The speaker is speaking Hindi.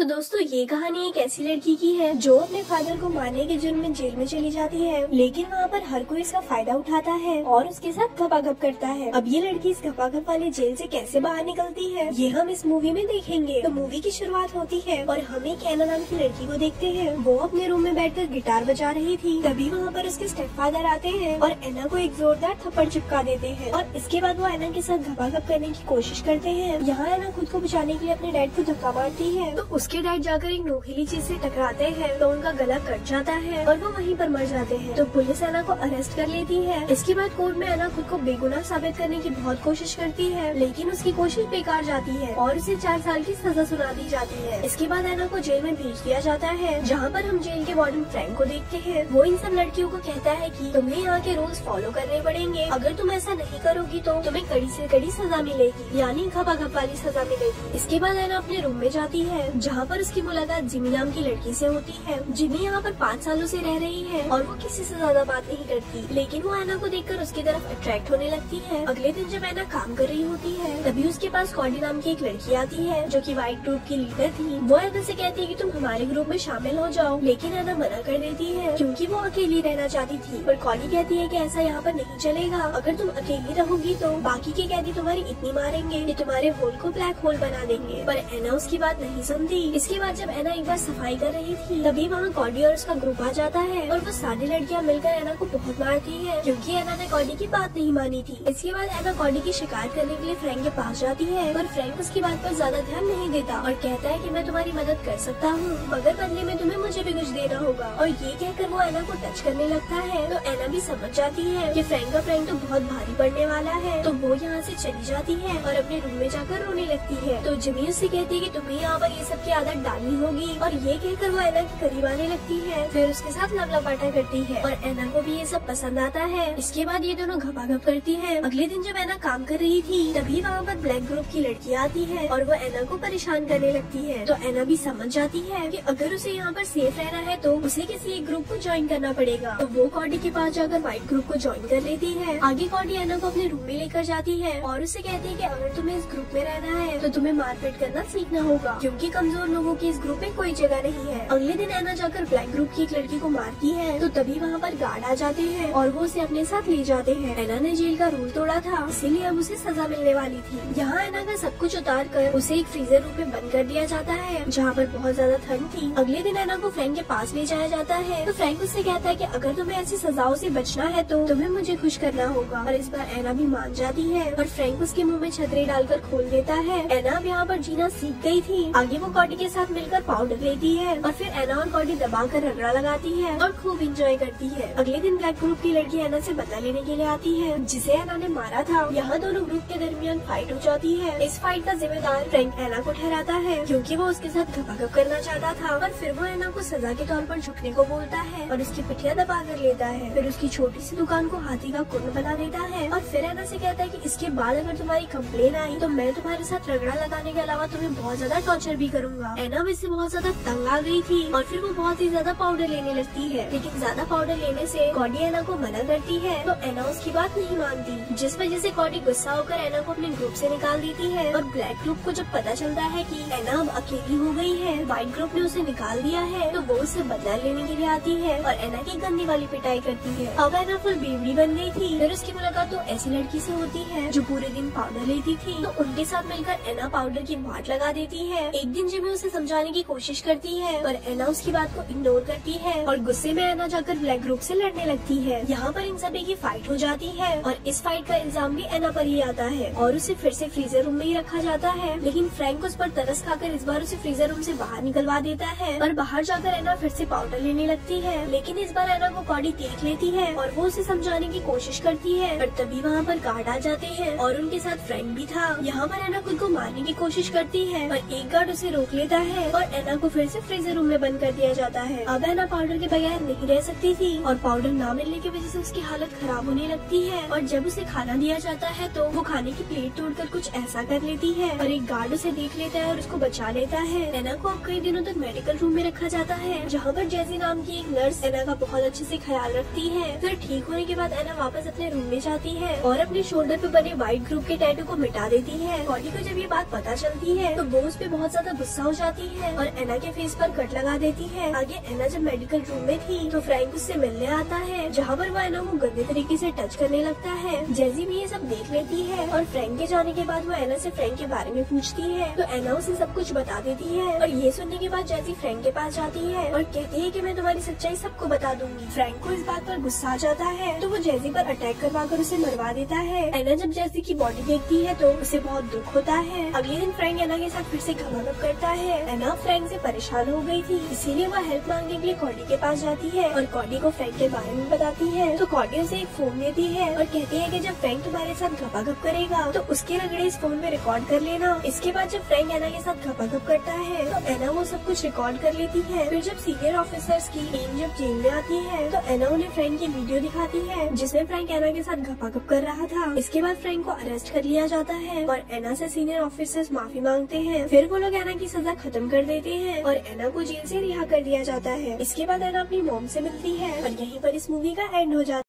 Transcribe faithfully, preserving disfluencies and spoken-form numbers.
तो दोस्तों ये कहानी एक ऐसी लड़की की है जो अपने फादर को मारने के जुर्म में जेल में चली जाती है, लेकिन वहाँ पर हर कोई इसका फायदा उठाता है और उसके साथ घपाघप करता है। अब ये लड़की इस घपाघप वाले जेल से कैसे बाहर निकलती है ये हम इस मूवी में देखेंगे। तो मूवी की शुरुआत होती है और हम एक एना नाम की लड़की को देखते हैं। वो अपने रूम में बैठकर गिटार बजा रही थी। तभी वहाँ पर उसके स्टेप फादर आते हैं और एना को एक जोरदार थप्पड़ चिपका देते हैं और इसके बाद वो एना के साथ घपाघप करने की कोशिश करते हैं। यहाँ एना खुद को बचाने के लिए अपने डैड को धक्का मारती है तो उसके डैड जाकर एक नोकीली चीज से टकराते हैं तो उनका गला कट जाता है और वो वहीं पर मर जाते हैं। तो पुलिस एना को अरेस्ट कर लेती है। इसके बाद कोर्ट में एना खुद को बेगुनाह साबित करने की बहुत कोशिश करती है, लेकिन उसकी कोशिश बेकार जाती है और उसे चार साल की सजा सुना दी जाती है। इसके बाद एना को जेल में भेज दिया जाता है, जहाँ पर हम जेल के वार्डन फ्रैंक को देखते हैं। वो इन सब लड़कियों को कहता है कि तुम्हें यहाँ के रूल्स फॉलो करने पड़ेंगे। अगर तुम ऐसा नहीं करोगी तो तुम्हें कड़ी से कड़ी सजा मिलेगी, यानी घपाघप वाली सजा मिलेगी। इसके बाद एना अपने रूम में जाती है, जहाँ पर उसकी मुलाकात जिमी नाम की लड़की से होती है। जिमी यहाँ पर पाँच सालों से रह रही है और वो किसी से ज्यादा बात नहीं करती, लेकिन वो एना को देखकर उसकी तरफ अट्रैक्ट होने लगती है। अगले दिन जब एना काम कर रही होती है तभी उसके पास कॉडी नाम की एक लड़की आती है जो कि व्हाइट ग्रुप की लीडर थी। वो एना से कहती है कि तुम हमारे ग्रुप में शामिल हो जाओ, लेकिन एना मना कर देती है क्योंकि वो अकेली रहना चाहती थी। पर कॉडी कहती है कि ऐसा यहाँ पर नहीं चलेगा, अगर तुम अकेली रहोगी तो बाकी के कैदी तुम्हारी इतनी मारेंगे कि तुम्हारे होल को ब्लैक होल बना देंगे। पर एना उसकी बात नहीं सुनती। इसके बाद जब एना एक बार सफाई कर रही थी तभी वहाँ कॉडी और उसका ग्रुप आ जाता है और वो सारी लड़कियाँ मिलकर एना को बहुत मारती है क्योंकि एना ने कॉडी की बात नहीं मानी थी। इसके बाद एना कॉडी की शिकायत करने के लिए फ्रैंक के पास जाती है, पर फ्रैंक उसकी बात पर ज्यादा ध्यान नहीं देता और कहता है कि मैं तुम्हारी मदद कर सकता हूँ, मगर बदले में तुम्हें मुझे भी कुछ देना होगा। और ये कहकर वो एना को टच करने लगता है तो एना भी समझ जाती है कि फ्रैंक का फ्रैंक तो बहुत भारी पड़ने वाला है। तो वो यहाँ से चली जाती है और अपने रूम में जाकर रोने लगती है। तो जिमी उससे कहती है कि तुम्हें यहाँ पर ये सब की आदत डालनी होगी और ये कहकर वो एना के करीब आने लगती है। फिर उसके साथ लवलपाटा करती है और एना को भी ये सब पसंद आता है। इसके बाद ये दोनों घपाघप करती है। अगले दिन जब एना काम कर रही थी तभी वहाँ पर ब्लैक ग्रुप की लड़की आती है और वो एना को परेशान करने लगती है। तो एना भी समझ जाती है कि अगर उसे यहाँ पर सेफ रहना है तो उसे किसी एक ग्रुप को ज्वाइन करना पड़ेगा। तो वो कॉडी के पास जाकर व्हाइट ग्रुप को ज्वाइन कर लेती है। आगे कॉडी एना को अपने रूम में लेकर जाती है और उसे कहती है कि अगर तुम्हें इस ग्रुप में रहना है तो तुम्हें मारपीट करना सीखना होगा, क्योंकि कमजोर लोगों की इस ग्रुप में कोई जगह नहीं है। अगले दिन एना जाकर ब्लैक ग्रुप की एक लड़की को मारती है तो तभी वहाँ पर गार्ड आ जाते हैं और वो उसे अपने साथ ले जाते हैं। एना ने जेल का रूल तोड़ा था, इसीलिए अब उसे सजा मिलने वाली थी। यहाँ एना का सब कुछ उतार कर उसे एक फ्रीजर रूम में बंद कर दिया जाता है, जहाँ पर बहुत ज्यादा ठंड थी। अगले दिन एना को फ्रैंक के पास ले जाया जाता है तो फ्रैंक उससे कहता है कि अगर तुम्हें ऐसी सजाओं से बचना है तो तुम्हें मुझे खुश करना होगा। और इस बार एना भी मान जाती है और फ्रैंक उसके मुंह में छतरी डालकर खोल देता है। एना अब यहाँ पर जीना सीख गई थी। आगे वो कॉडी के साथ मिलकर पाउडर लेती है और फिर एना और कॉडी दबा कर रगड़ा लगाती है और खूब इंजॉय करती है। अगले दिन ब्लैक ग्रुप की लड़की एना से बदला लेने के लिए आती है जिसे एना ने मारा था। यहाँ दोनों ग्रुप के दरमियान फाइट हो जाती है। इस फाइट का जिम्मेदार फ्रैंक एना को ठहराता है क्योंकि वो उसके साथ घपाघप करना चाहता था, और फिर वो एना को सजा के तौर पर झुकने को बोलता है और उसकी पिठिया दबा कर लेता है। फिर उसकी छोटी सी दुकान को हाथी का कुंड बना देता है और फिर एना से कहता है कि इसके बाद अगर तुम्हारी कंप्लेन आई तो मैं तुम्हारे साथ रगड़ा लगाने के अलावा तुम्हें बहुत ज्यादा टॉर्चर भी करूंगा। एना इससे बहुत ज्यादा तंग आ गई थी और फिर वो बहुत ही ज्यादा पाउडर लेने लगती है, लेकिन ज्यादा पाउडर लेने से कॉडी एना को मना करती है तो एना उसकी बात नहीं मानती, जिस वजह से कॉडी गुस्सा होकर एना को अपने ग्रुप से निकाल देती है। और ब्लैक ग्रुप को जब पता चलता है कि एना अब अकेली हो गई है, व्हाइट ग्रुप ने उसे निकाल दिया है, तो वो उससे बदला लेने के लिए आती है और एना की गंदी वाली पिटाई करती है। अब एना फुल बेवड़ी बन गई थी। फिर उसकी मुलाकात तो ऐसी लड़की से होती है जो पूरे दिन पाउडर लेती थी, तो उनके साथ मिलकर एना पाउडर की वाट लगा देती है। एक दिन जिमी उसे समझाने की कोशिश करती है पर एना उसकी बात को इग्नोर करती है और गुस्से में एना जाकर ब्लैक ग्रुप से लड़ने लगती है। यहाँ पर इन सभी की फाइट हो जाती है और इस फाइट का इल्जाम भी एना पर ही आता है और उसे फिर से फ्रीजर रूम में ही रखा जाता है, लेकिन फ्रैंक उस पर तरस खाकर इस बार उसे फ्रीजर रूम से बाहर निकलवा देता है। और बाहर जाकर एना फिर से पाउडर लेने लगती है, लेकिन इस बार एना को कॉडी देख लेती है और वो उसे समझाने की कोशिश करती है, पर तभी वहाँ पर गार्ड आ जाते हैं और उनके साथ फ्रैंक भी था। यहाँ पर एना खुद को मारने की कोशिश करती है पर एक गार्ड उसे रोक लेता है और एना को फिर से फ्रीजर रूम में बंद कर दिया जाता है। अब एना पाउडर के बगैर नहीं रह सकती थी और पाउडर ना मिलने की वजह से उसकी हालत खराब होने लगती है। और जब उसे खाना दिया जाता है तो वो खाने की प्लेट तोड़कर कुछ ऐसा कर लेती है और एक गार्ड उसे देख लेता है और उसको बचा लेता है। एना को अब कई दिनों तक मेडिकल रूम में रखा जाता है, जहाँ पर जैसी नाम की एक नर्स एना का बहुत अच्छे से ख्याल रखती है। फिर ठीक होने के बाद एना वापस अपने रूम में जाती है और अपने शोल्डर पे बने व्हाइट ग्रुप के टैटू को मिटा देती है। कॉडी को जब ये बात पता चलती है तो वो उस पे बहुत ज्यादा गुस्सा हो जाती है और एना के फेस पर कट लगा देती है। आगे एना जब मेडिकल रूम में थी तो फ्रैंक उससे मिलने आता है, जहाँ पर वो एना को गंदे तरीके से टच करने लगता है। जेसी भी ये सब देख लेती है और फ्रैंक के जाने के बाद वो एना से फ्रैंक के बारे में पूछती है तो एना उसे सब कुछ बता देती है। और ये सुनने के बाद जेसी फ्रैंक के पास जाती है और कहती है कि मैं तुम्हारी सच्चाई सबको बता दूंगी। फ्रैंक को इस बात पर गुस्सा आ जाता है तो वो जेसी पर अटैक करवा कर उसे मरवा देता है। एना जब जेसी की बॉडी देखती है तो उसे बहुत दुख होता है। अगले दिन फ्रैंक एना के साथ फिर से घमाघम करता है। एना फ्रैंक से परेशान हो गई थी, इसीलिए वो हेल्प मांगने के लिए कॉडी के पास जाती है और कॉडी को फ्रैंक के बारे में बताती है। तो कॉडी उसे एक फोन देती है और कहती है कि जब फ्रैंक तुम्हारे साथ घपाघप करेगा तो उसके रगड़े इस फोन में रिकॉर्ड कर लेना। इसके बाद जब फ्रैंक एना के साथ घपाघप करता है तो एना वो सब कुछ रिकॉर्ड कर लेती है। फिर जब सीनियर ऑफिसर्स की टीम जब जेल में आती है तो एना उन्हें फ्रैंक की वीडियो दिखाती है जिसमें फ्रैंक एना के साथ घपाघप कर रहा था। इसके बाद फ्रैंक को अरेस्ट कर लिया जाता है और एना से सीनियर ऑफिसर्स माफी मांगते हैं। फिर वो लोग एना की सजा खत्म कर देते हैं और एना को जेल से रिहा कर दिया जाता है। इसके बाद एना अपनी मॉम से मिलती है और यहीं पर इस मूवी का एंड हो जाता है।